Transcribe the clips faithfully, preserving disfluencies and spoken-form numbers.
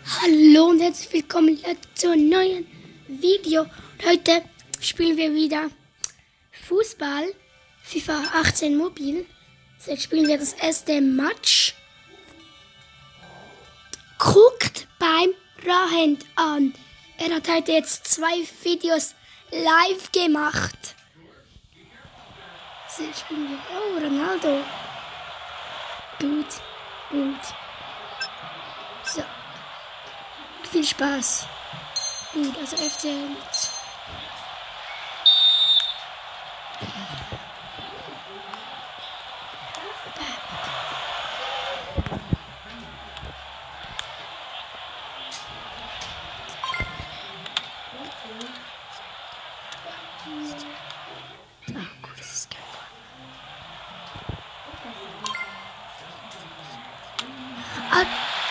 Hallo und herzlich willkommen zu einem neuen Video. Und heute spielen wir wieder Fußball, FIFA achtzehn Mobil. Jetzt spielen wir das erste Match. Guckt beim Rahend an. Er hat heute jetzt zwei Videos live gemacht. So, jetzt spielen wir. Oh, Ronaldo. Gut, gut. So. Viel Spaß. Gut, also F C Linz. Ah, gut, das ist geil. Ah.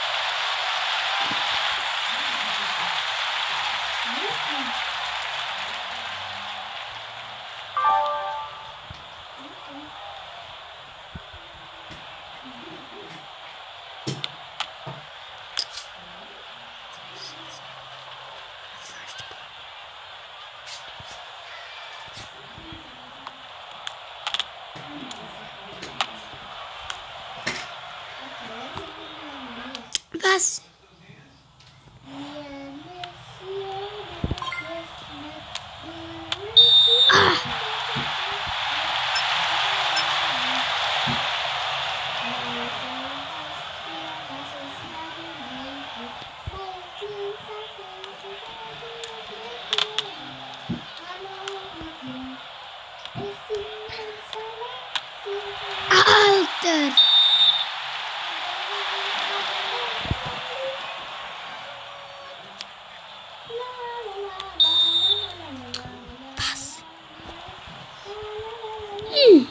Was? Ah! Alter! Was? Hm.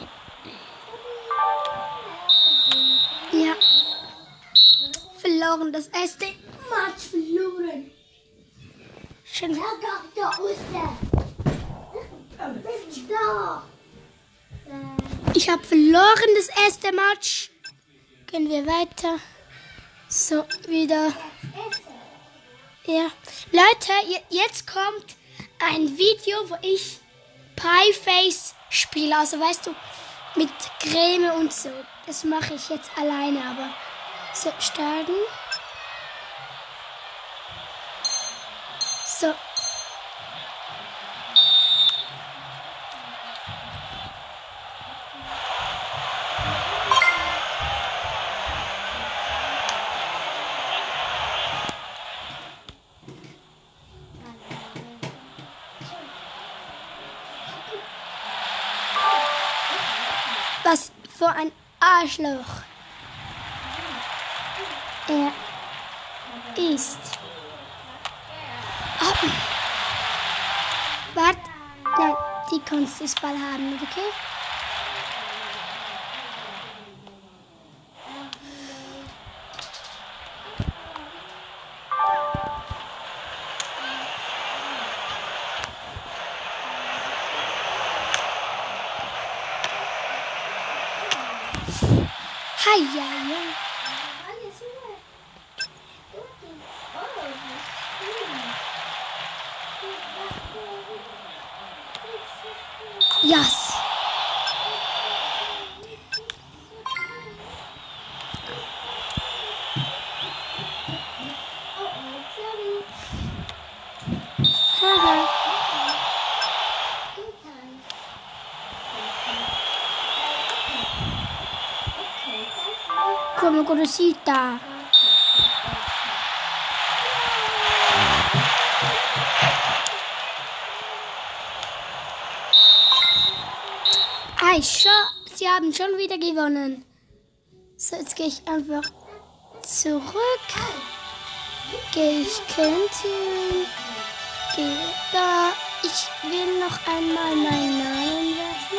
Ja. Verloren, das erste Match verloren. Schön. Ich habe verloren das erste Match. Gehen wir weiter. So, wieder. Ja. Leute, jetzt kommt ein Video, wo ich Pieface spiele. Also weißt du, mit Creme und so. Das mache ich jetzt alleine, aber. So, starten. So. Was für ein Arschloch er ist. Oh. Warte, nein, die kannst du das Ball haben, okay? Hi, ja, ja. Yes. Haha. Come curiosità. Ei, schau, sie haben schon wieder gewonnen. So, jetzt gehe ich einfach zurück. Gehe ich Kännchen. Gehe da. Ich will noch einmal meinen Namen werfen.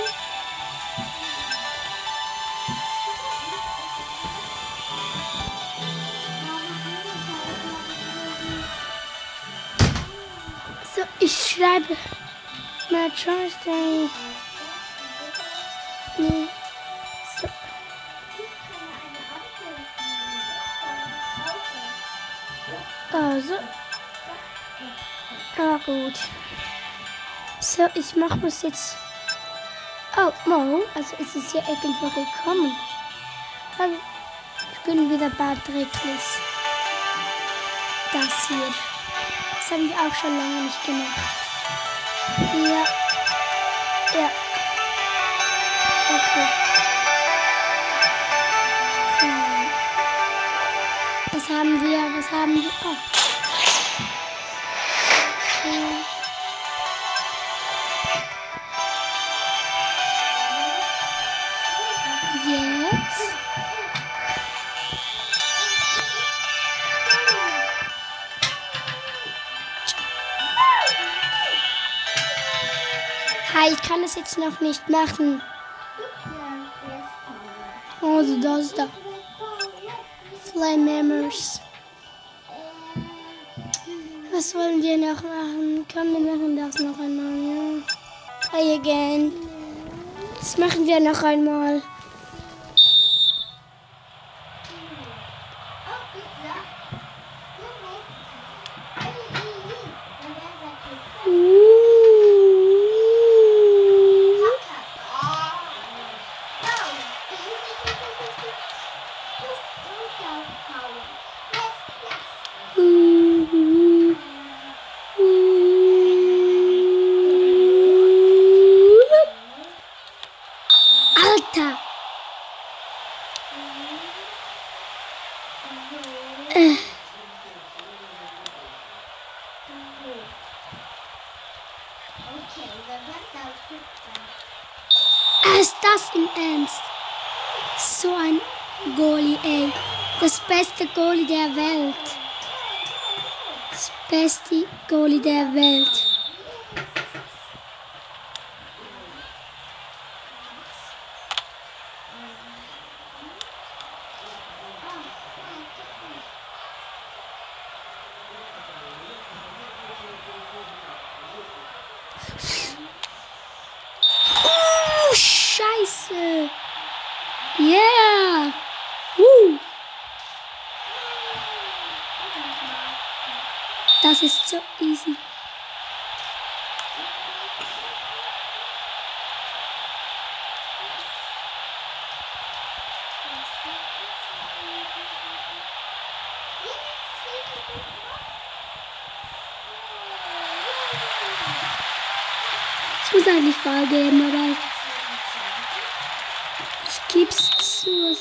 So, ich schreibe mal Thursday. Nee. So. Also. Ah, gut. So, ich mache das jetzt. Oh, Mo. Also, es ist ja irgendwo gekommen. Also, ich bin wieder bei Tricklis. Das hier. Das haben wir auch schon lange nicht gemacht. Ja. Ja. Okay. Okay. Was haben wir? Was haben wir? Oh. Okay. Jetzt. Hi, ich kann das jetzt noch nicht machen. Also das da. Flame Members. Was wollen wir noch machen? Komm, wir machen das noch einmal, ja. Play again. Das machen wir noch einmal. Alter! Äh. Ist das im Ernst? So ein Goalie, ey. Das beste Goalie der Welt. Das beste Goalie der Welt. Oh, Scheiße. Yeah. Woo. Das ist so easy. Ich muss eigentlich vorgeben, aber ich geb's zu.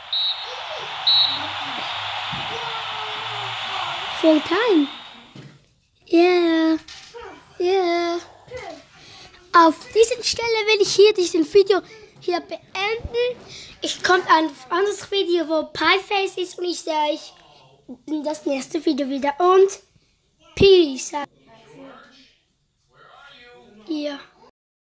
Full time. Yeah. Yeah. Auf dieser Stelle will ich hier diesen Video hier beenden. Ich komme ein anderes Video, wo Pieface ist und ich sehe euch in das nächste Video wieder und Peace. Ja.